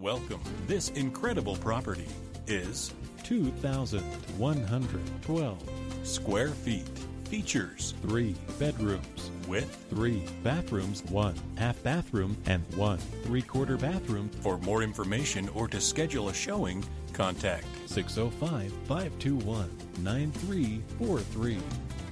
Welcome. This incredible property is 2,112 square feet. Features 3 bedrooms with 3 bathrooms, 1 half bathroom, and 1 3/4 bathroom. For more information or to schedule a showing, contact 605-521-9343.